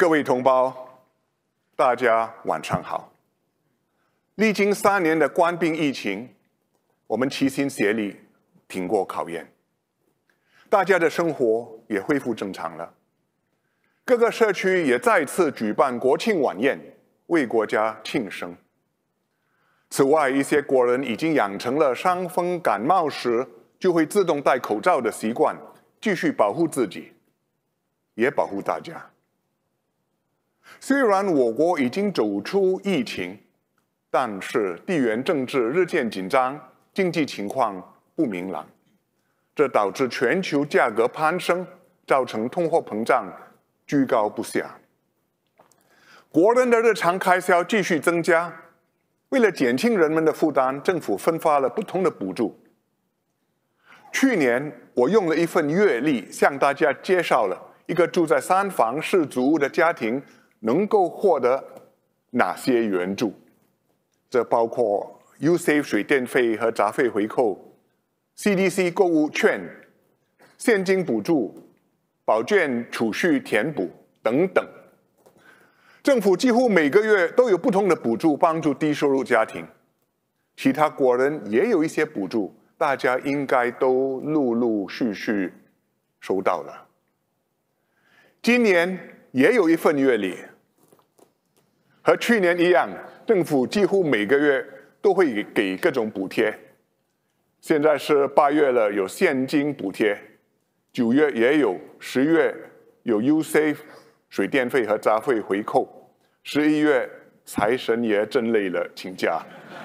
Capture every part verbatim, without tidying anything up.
各位同胞，大家晚上好。历经三年的冠病疫情，我们齐心协力挺过考验，大家的生活也恢复正常了。各个社区也再次举办国庆晚宴，为国家庆生。此外，一些国人已经养成了伤风感冒时就会自动戴口罩的习惯，继续保护自己，也保护大家。虽然我国已经走出疫情，但是地缘政治日渐紧张，经济情况不明朗，这导致全球价格攀升，造成通货膨胀居高不下。国人的日常开销继续增加，为了减轻人们的负担，政府分发了不同的补助。去年我用了一份月历向大家介绍了一个住在三房式祖屋的家庭能够获得哪些援助，这包括 U S A V E 水电费和杂费回扣、C D C 购物券、现金补助、保健储蓄填补等等。政府几乎每个月都有不同的补助帮助低收入家庭，其他国人也有一些补助，大家应该都陆陆续续收到了。今年也有一份月历，和去年一样，政府几乎每个月都会给各种补贴。现在是八月了，有现金补贴；九月也有，十月有 U S A V E 水电费和杂费回扣；十一月财神爷真累了，请假；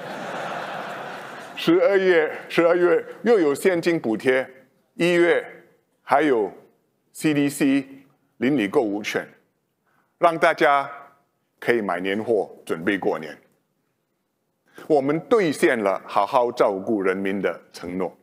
十二月十二月又有现金补贴；一月还有 C D C 邻里购物券，让大家可以买年货，准备过年。我们兑现了好好照顾人民的承诺。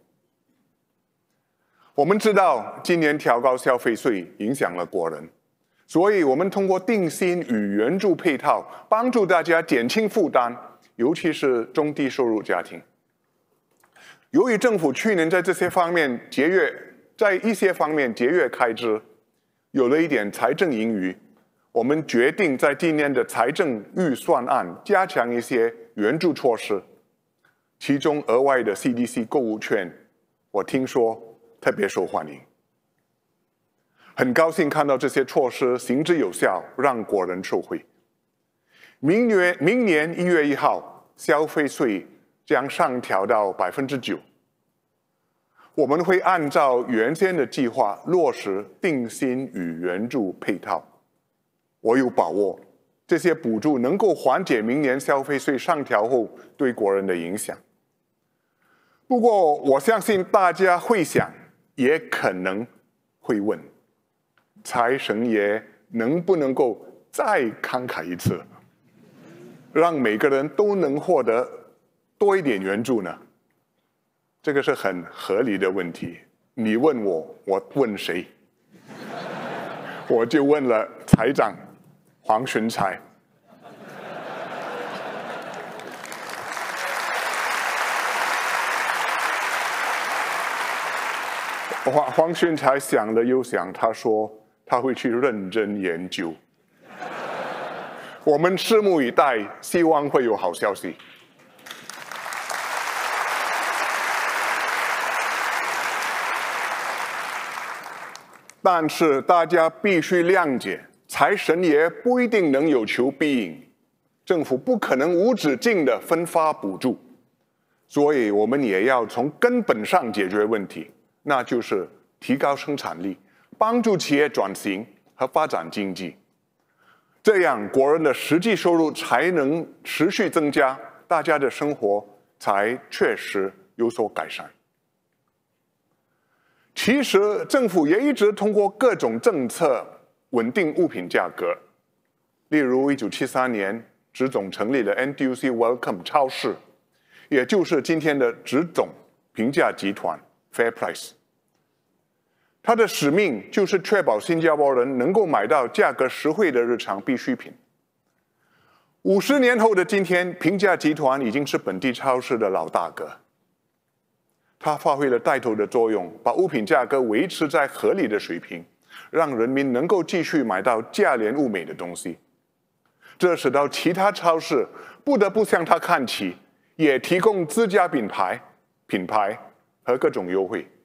我们知道今年调高消费税影响了国人，所以我们通过定薪与援助配套，帮助大家减轻负担，尤其是中低收入家庭。由于政府去年在这些方面节约，在一些方面节约开支，有了一点财政盈余，我们决定在今年的财政预算案加强一些援助措施，其中额外的 C D C 购物券，我听说特别受欢迎。很高兴看到这些措施行之有效，让国人受惠。明年明年一月一号，消费税将上调到百分之九。我们会按照原先的计划落实定薪与援助配套。我有把握，这些补助能够缓解明年消费税上调后对国人的影响。不过，我相信大家会想，也可能会问，财神爷能不能够再慷慨一次，让每个人都能获得多一点援助呢？这个是很合理的问题。你问我，我问谁？我就问了财长黄循财。黄黄循财想了又想，他说他会去认真研究。我们拭目以待，希望会有好消息。但是大家必须谅解，财神爷不一定能有求必应，政府不可能无止境的分发补助，所以我们也要从根本上解决问题，那就是提高生产力，帮助企业转型和发展经济，这样国人的实际收入才能持续增加，大家的生活才确实有所改善。其实政府也一直通过各种政策稳定物品价格，例如一九七三年植总成立了 N T U C Welcome 超市，也就是今天的植总平价集团 Fair Price。它的使命就是确保新加坡人能够买到价格实惠的日常必需品。五十年后的今天，平价集团已经是本地超市的老大哥。它发挥了带头的作用，把物品价格维持在合理的水平， 让人民能够继续买到价廉物美的东西。这使到其他超市不得不向他看齐，也提供自家品牌、品牌和各种优惠。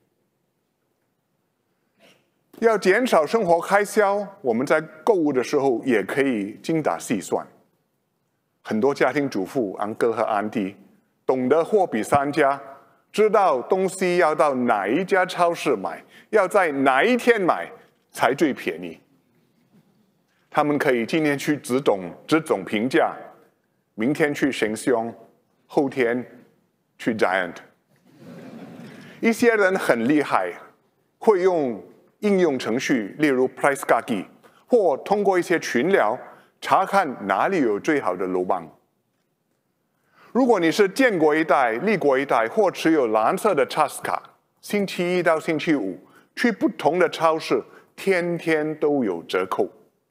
要减少生活开销，我们在购物的时候也可以精打细算。很多家庭主妇、安哥和安迪懂得货比三家，知道东西要到哪一家超市买，要在哪一天买才最便宜。他们可以今天去只总只总平价，明天去神凶，后天去 Giant。一些人很厉害，会用应用程序，例如 PriceGuide， 或通过一些群聊查看哪里有最好的楼棒。如果你是建国一代、立国一代或持有蓝色的 Trust 卡，星期一到星期五去不同的超市，天天都有折扣。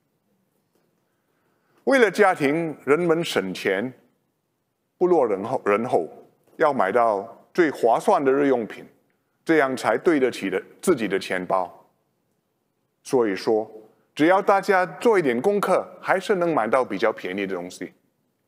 为了家庭，人们省钱不落人后，人后要买到最划算的日用品，这样才对得起的自己的钱包。所以说，只要大家做一点功课，还是能买到比较便宜的东西。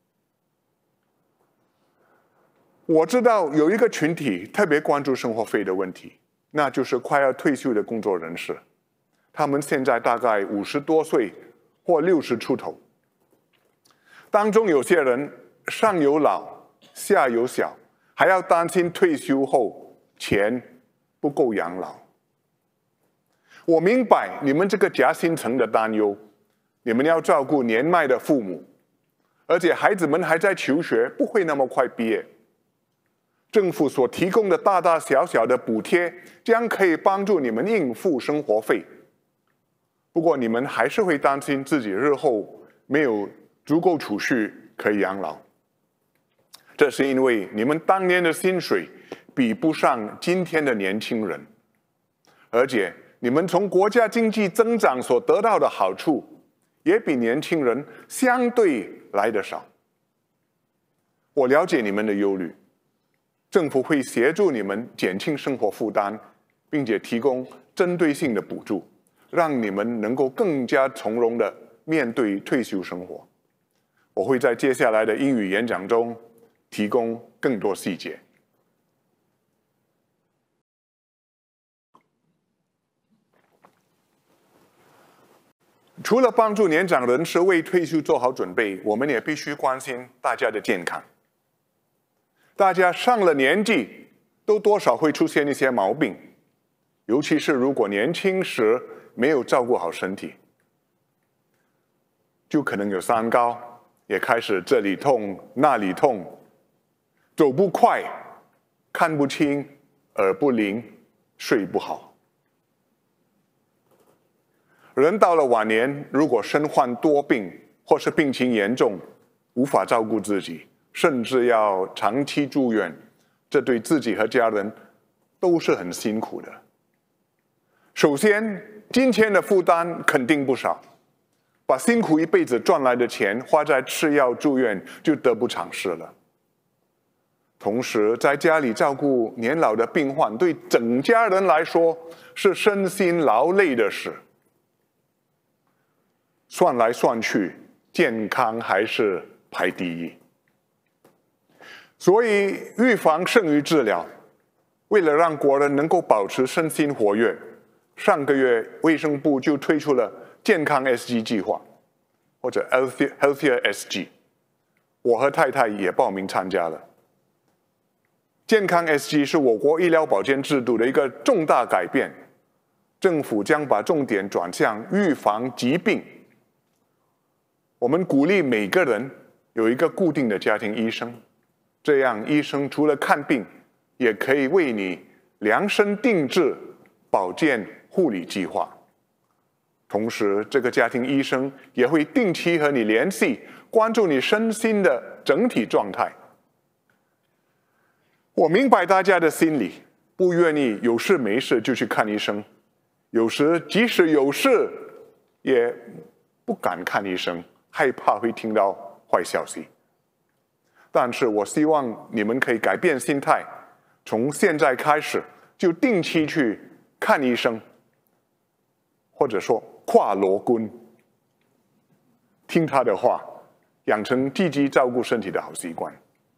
我知道有一个群体特别关注生活费的问题，那就是快要退休的工作人士。他们现在大概五十多岁或六十出头，当中有些人上有老下有小，还要担心退休后钱不够养老。我明白你们这个夹心层的担忧，你们要照顾年迈的父母，而且孩子们还在求学，不会那么快毕业。政府所提供的大大小小的补贴，将可以帮助你们应付生活费。不过你们还是会担心自己日后没有足够储蓄可以养老。这是因为你们当年的薪水比不上今天的年轻人，而且你们从国家经济增长所得到的好处，也比年轻人相对来得少。我了解你们的忧虑，政府会协助你们减轻生活负担，并且提供针对性的补助，让你们能够更加从容地面对退休生活。我会在接下来的英语演讲中提供更多细节。除了帮助年长人士为退休做好准备，我们也必须关心大家的健康。大家上了年纪，都多少会出现一些毛病，尤其是如果年轻时没有照顾好身体，就可能有三高，也开始这里痛那里痛，走不快，看不清，耳不灵，睡不好。人到了晚年，如果身患多病，或是病情严重，无法照顾自己，甚至要长期住院，这对自己和家人都是很辛苦的。首先，金钱的负担肯定不少，把辛苦一辈子赚来的钱花在吃药住院，就得不偿失了。同时，在家里照顾年老的病患，对整家人来说是身心劳累的事。算来算去，健康还是排第一。所以，预防胜于治疗。为了让国人能够保持身心活跃，上个月卫生部就推出了健康 S G 计划，或者 Healthier, Healthier S G。我和太太也报名参加了。健康 S G 是我国医疗保健制度的一个重大改变，政府将把重点转向预防疾病。我们鼓励每个人有一个固定的家庭医生，这样医生除了看病，也可以为你量身定制保健护理计划。同时，这个家庭医生也会定期和你联系，关注你身心的整体状态。我明白大家的心理，不愿意有事没事就去看医生，有时即使有事，也不敢看医生，害怕会听到坏消息。但是我希望你们可以改变心态，从现在开始就定期去看医生， 或者说跨罗棍，听他的话，养成积极照顾身体的好习惯。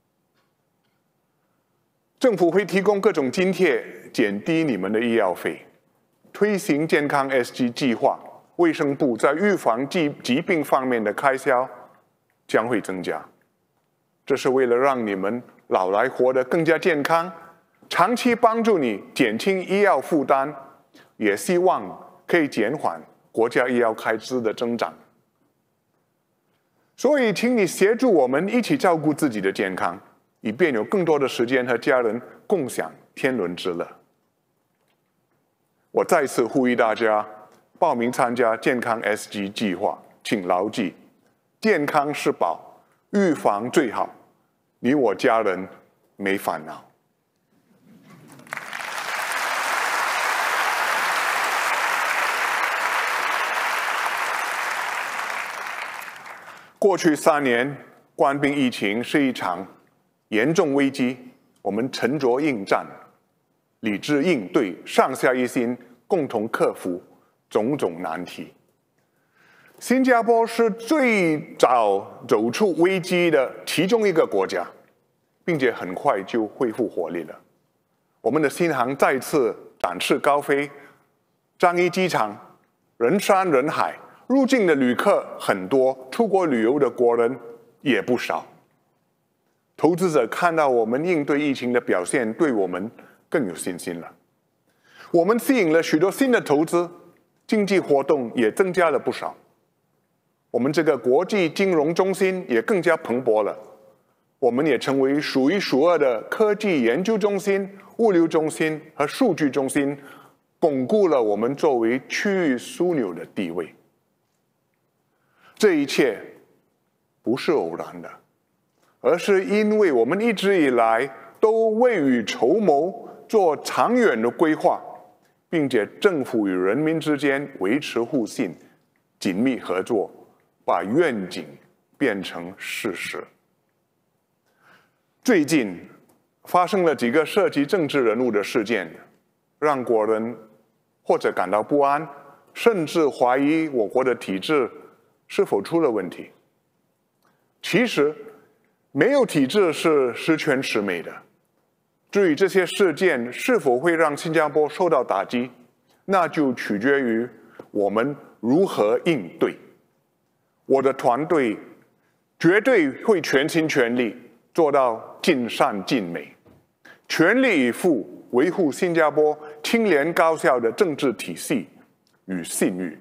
政府会提供各种津贴，减低你们的医药费，推行健康 S G 计划，卫生部在预防疾疾病方面的开销将会增加。这是为了让你们老来活得更加健康，长期帮助你减轻医药负担，也希望可以减缓国家医药开支的增长。所以，请你协助我们一起照顾自己的健康，以便有更多的时间和家人共享天伦之乐。我再次呼吁大家报名参加健康 S G 计划，请牢记：健康是宝，预防最好。你我家人没烦恼。过去三年，冠病疫情是一场严重危机，我们沉着应战，理智应对，上下一心，共同克服种种难题。新加坡是最早走出危机的其中一个国家，并且很快就恢复活力了。我们的新航再次展翅高飞，樟宜机场人山人海，入境的旅客很多，出国旅游的国人也不少。投资者看到我们应对疫情的表现，对我们更有信心了。我们吸引了许多新的投资，经济活动也增加了不少。我们这个国际金融中心也更加蓬勃了。我们也成为数一数二的科技研究中心、物流中心和数据中心，巩固了我们作为区域枢纽的地位。这一切不是偶然的，而是因为我们一直以来都未雨绸缪，做长远的规划，并且政府与人民之间维持互信、紧密合作，把愿景变成事实。最近发生了几个涉及政治人物的事件，让国人或者感到不安，甚至怀疑我国的体制是否出了问题。其实，没有体制是十全十美的。至于这些事件是否会让新加坡受到打击，那就取决于我们如何应对。我的团队绝对会全心全力做到尽善尽美，全力以赴维护新加坡清廉高效的政治体系与信誉。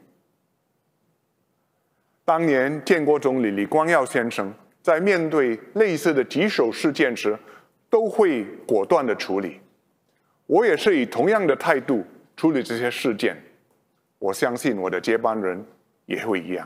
当年建国总理李光耀先生在面对类似的棘手事件时，都会果断的处理。我也是以同样的态度处理这些事件，我相信我的接班人也会一样。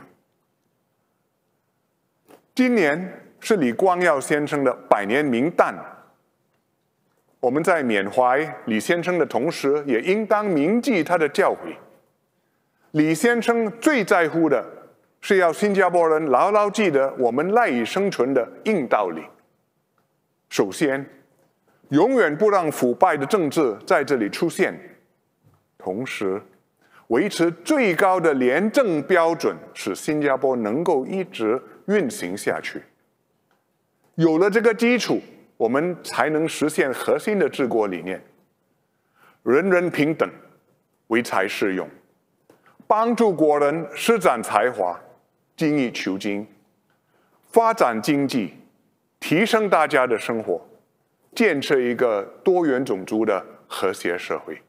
今年是李光耀先生的百年冥诞，我们在缅怀李先生的同时，也应当铭记他的教诲。李先生最在乎的是要新加坡人牢牢记得我们赖以生存的硬道理。首先，永远不让腐败的政治在这里出现，同时维持最高的廉政标准，使新加坡能够一直运行下去。有了这个基础，我们才能实现核心的治国理念：人人平等，唯才是用，帮助国人施展才华，精益求精，发展经济，提升大家的生活，建设一个多元种族的和谐社会。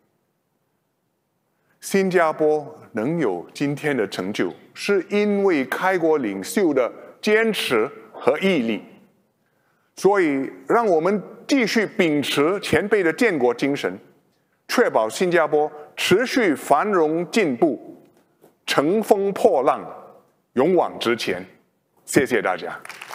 新加坡能有今天的成就，是因为开国领袖的坚持和毅力。所以，让我们继续秉持前辈的建国精神，确保新加坡持续繁荣进步，乘风破浪，勇往直前。谢谢大家。